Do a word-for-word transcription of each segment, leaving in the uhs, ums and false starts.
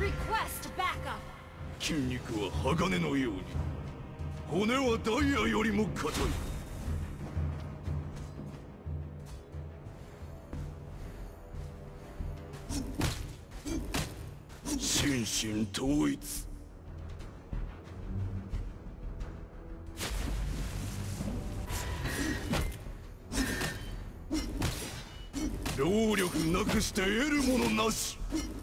Request backup. 筋肉は鋼のように、骨はダイヤよりも硬い。心身統一。労力なくして得るものなし。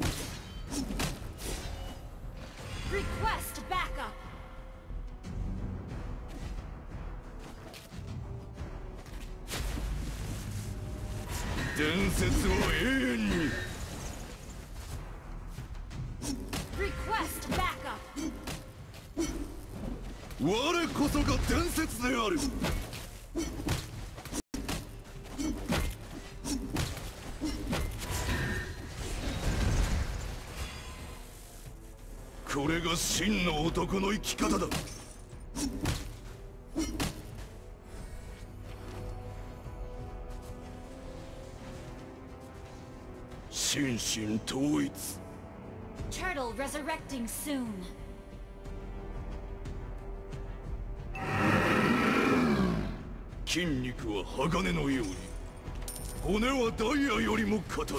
Request backup. 伝説を永遠に。 Request backup. 我こそが伝説である。これが真の男の生き方だ。心身統一。 Turtle resurrecting soon. 筋肉は鋼のように、骨はダイヤよりも硬い。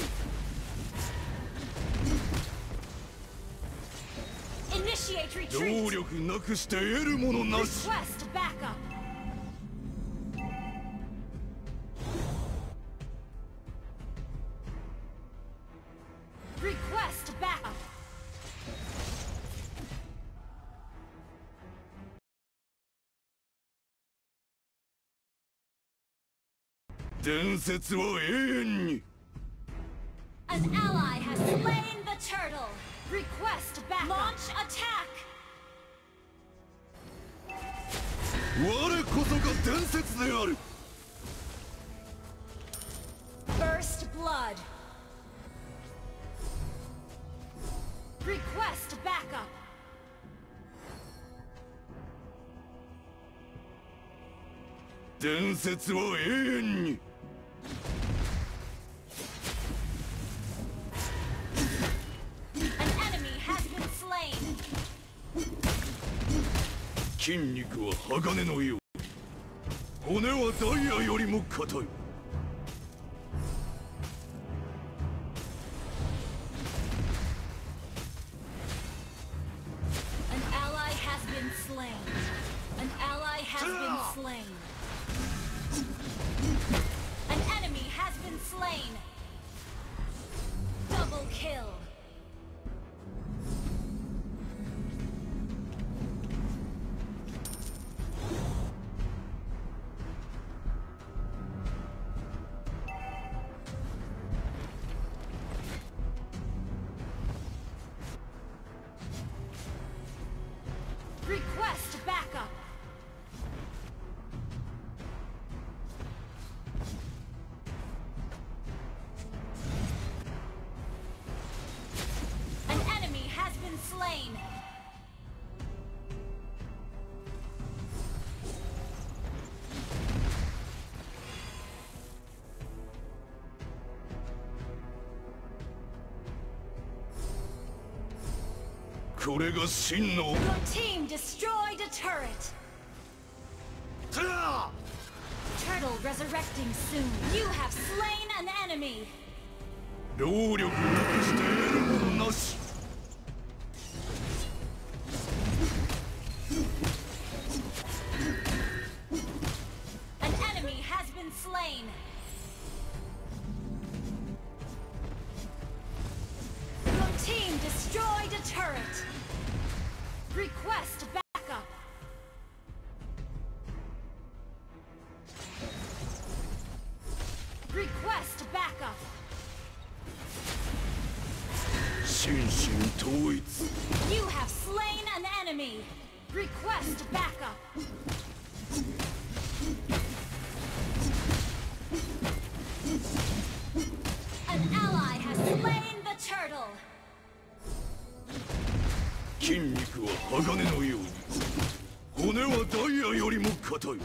Initiate 労 retreat. 力なくして得るものなし。 Request backup. Request backup. 伝説は永遠に。 An ally has slain the turtle. Request backup. Launch attack. 我こそが伝説である。 First blood. Request backup. 伝説は永遠に。 An enemy has been slain. 筋肉は鋼のように、骨はダイヤよりも硬い。 An ally has been slain. An ally has been slain. An enemy has been slain. Double kill. Request backup. An enemy has been slain. This これが真の。 Your team destroyed a turret. Turtle resurrecting soon. You have slain an enemy. 労力なくして得るものなし。 An enemy has been slain. Your team destroyed a turret. Request backup. Request backup. 心身統一。 You have slain an enemy. Request backup. An ally has slain the turtle. 筋肉は鋼のように、骨はダイヤよりも硬い。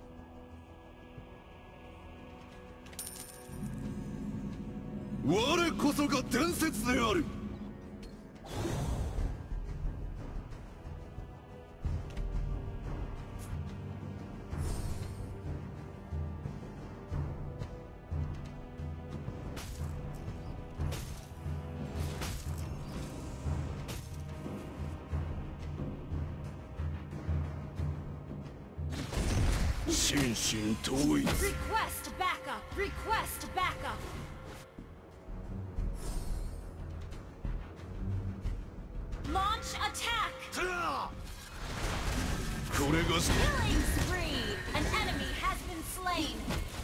我こそが伝説である。心身統一。 Request backup! Request backup! Launch attack! これが Killing spree! An enemy has been slain!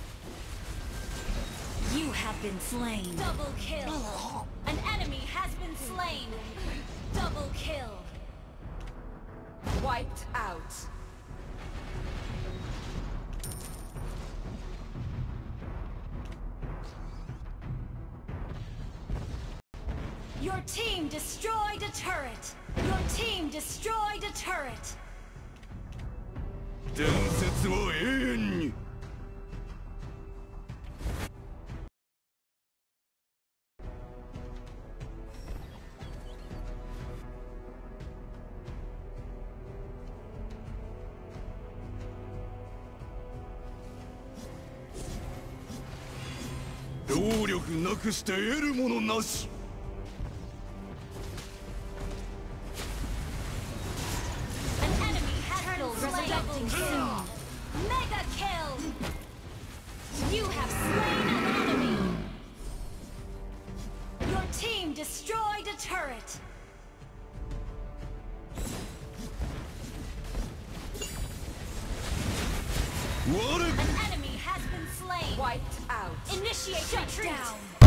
You have been slain! Double kill! An enemy has been slain! Double kill! Wiped out. Your team destroyed a turret! Your team destroyed a turret! 伝説は永遠に。労力なくして得るものなし。 Kill. Mega kill! You have slain an enemy! Your team destroyed a turret! What? An enemy has been slain! Wiped out. Initiate retreat! Down.